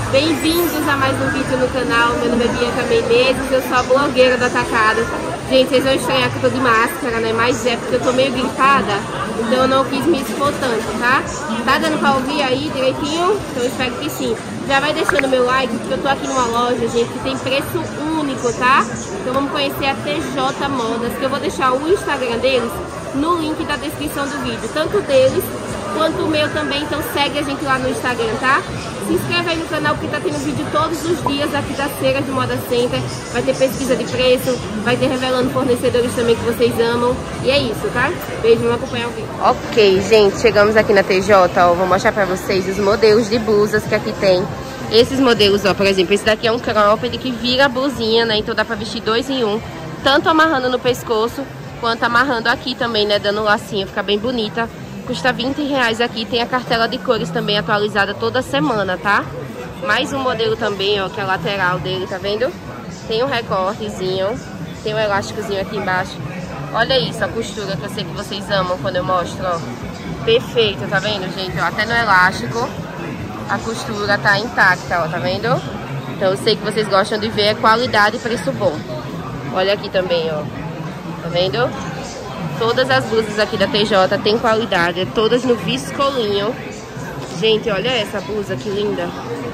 Bem-vindos a mais um vídeo no canal. Meu nome é Bianca Menezes, eu sou a blogueira do Atacado. Gente, vocês vão estranhar que eu tô de máscara, né? Mas é porque eu tô meio gripada, então eu não quis me expor tanto, tá? Tá dando pra ouvir aí direitinho? Então eu espero que sim. Já vai deixando meu like, porque eu tô aqui numa loja, gente, que tem preço único, tá? Então vamos conhecer a TJ Modas, que eu vou deixar o Instagram deles no link da descrição do vídeo. Tanto deles quanto o meu também, então segue a gente lá no Instagram, tá? Se inscreve aí no canal porque tá tendo vídeo todos os dias aqui das feiras de Moda Center. Vai ter pesquisa de preço, vai ter revelando fornecedores também que vocês amam. E é isso, tá? Beijo, vamos acompanhar o vídeo. Ok, gente, chegamos aqui na TJ, ó. Vou mostrar pra vocês os modelos de blusas que aqui tem. Esses modelos, ó, por exemplo, esse daqui é um cropped que vira a blusinha, né? Então dá pra vestir 2 em 1. Tanto amarrando no pescoço, quanto amarrando aqui também, né? Dando um lacinho, fica bem bonita. Custa R$20 aqui, tem a cartela de cores também atualizada toda semana, tá? Mais um modelo também, ó, que é a lateral dele, tá vendo? Tem um recortezinho, tem um elásticozinho aqui embaixo. Olha isso, a costura que eu sei que vocês amam quando eu mostro, ó. Perfeito, tá vendo, gente? Ó, até no elástico a costura tá intacta, ó, tá vendo? Então eu sei que vocês gostam de ver qualidade e preço bom. Olha aqui também, ó. Tá vendo? Todas as blusas aqui da TJ tem qualidade, todas no viscolinho. Gente, olha essa blusa, que linda.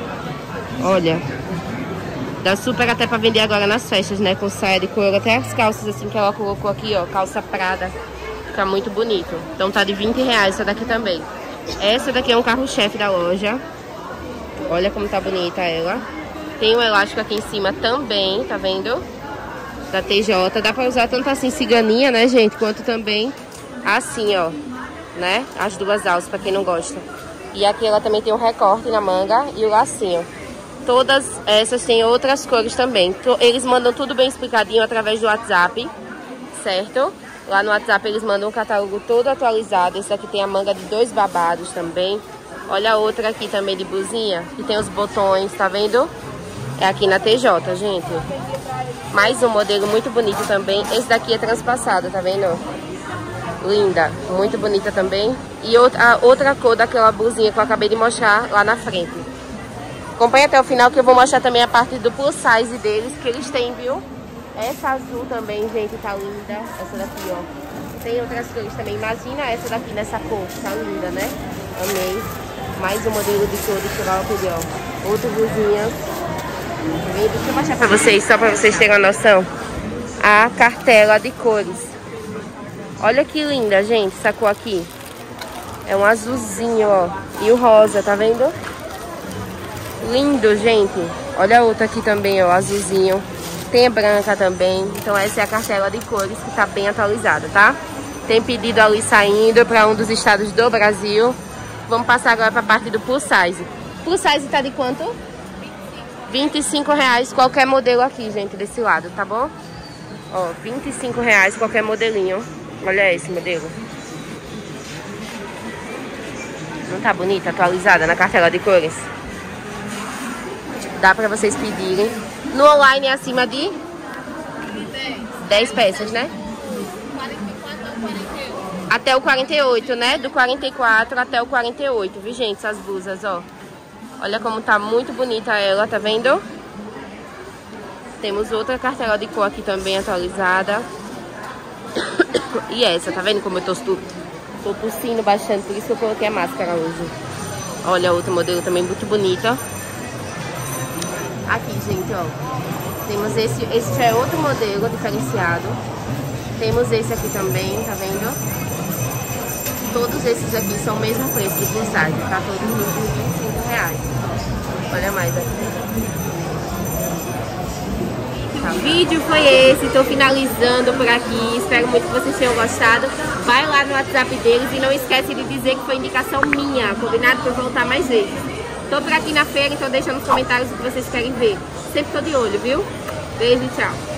Olha. Dá super até pra vender agora nas festas, né? Com saia de couro. Até as calças assim que ela colocou aqui, ó. Calça Prada. Fica muito bonito. Então tá de R$20 essa daqui também. Essa daqui é um carro-chefe da loja. Olha como tá bonita ela. Tem um elástico aqui em cima também, tá vendo? Da TJ, dá pra usar tanto assim ciganinha, né, gente, quanto também assim, ó, né, as duas alças, pra quem não gosta. E aqui ela também tem um recorte na manga e o lacinho. Todas essas têm outras cores também. Eles mandam tudo bem explicadinho através do WhatsApp, certo? Lá no WhatsApp eles mandam um catálogo todo atualizado. Esse aqui tem a manga de 2 babados também. Olha a outra aqui também de blusinha, que tem os botões, tá vendo? É aqui na TJ, gente. Mais um modelo muito bonito também. Esse daqui é transpassado, tá vendo? Linda, muito bonita também. E a outra cor daquela blusinha que eu acabei de mostrar lá na frente. Acompanhe até o final que eu vou mostrar também a parte do plus size deles, que eles têm, viu? Essa azul também, gente, tá linda. Essa daqui, ó. Tem outras cores também. Imagina essa daqui nessa cor, tá linda, né? Amei. Mais um modelo de cor de cropped, ó. Outra blusinha. Deixa eu mostrar pra vocês, só pra vocês terem uma noção. A cartela de cores. Olha que linda, gente, essa cor aqui. É um azulzinho, ó. E o rosa, tá vendo? Lindo, gente. Olha a outra aqui também, ó, azulzinho. Tem a branca também. Então essa é a cartela de cores que tá bem atualizada, tá? Tem pedido ali saindo pra um dos estados do Brasil. Vamos passar agora pra parte do plus size. Plus size tá de quanto? R$25 qualquer modelo aqui, gente, desse lado, tá bom? Ó, R$25 qualquer modelinho. Olha esse modelo. Não tá bonita, atualizada na cartela de cores? Dá pra vocês pedirem. No online é acima de 10 peças, né? 44 ao 48. Até o 48, né? Do 44 até o 48, viu, gente? Essas blusas, ó. Olha como tá muito bonita ela, tá vendo? Temos outra cartela de cor aqui também atualizada. E essa, tá vendo como eu tô tossindo bastante, por isso que eu coloquei a máscara hoje. Olha outro modelo também muito bonita. Aqui, gente, ó. Temos esse já é outro modelo diferenciado. Temos esse aqui também, tá vendo? Todos esses aqui são o mesmo preço de plus size, tá? Todos R$25. Olha mais aqui. Tá, o vídeo foi esse, tô finalizando por aqui. Espero muito que vocês tenham gostado. Vai lá no WhatsApp deles e não esquece de dizer que foi indicação minha, combinado? Pra eu voltar mais vezes. Tô por aqui na feira, então deixa nos comentários o que vocês querem ver. Sempre tô de olho, viu? Beijo e tchau.